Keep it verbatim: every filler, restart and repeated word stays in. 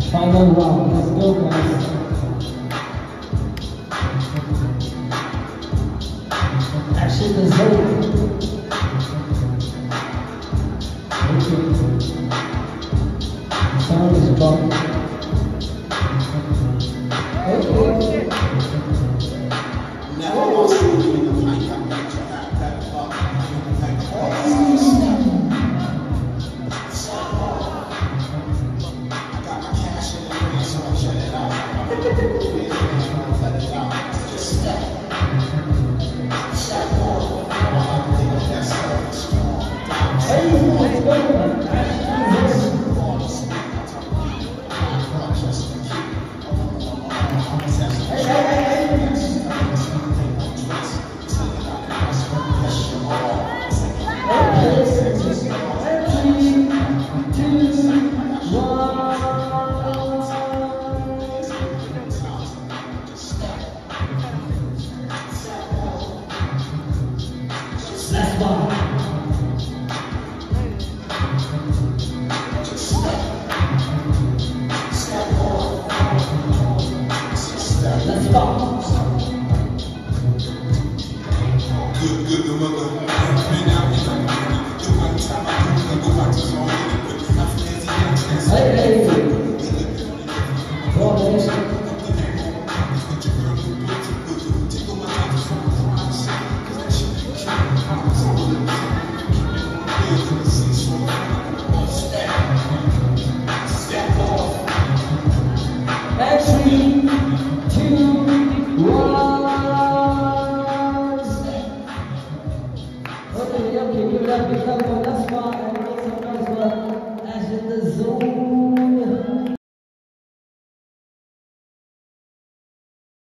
Final round, let's go guys. Action is over. Okay. Sound is gone. Okay. Never lost you in the fight. I'm back to that, that fuck. I got my cash in the ring, so I shut it out. Let it out. Just step. Step forward. I think that's so strong. Hey, let's go. Hey, hey, hey, hey. Okay, okay, give it up, give it up.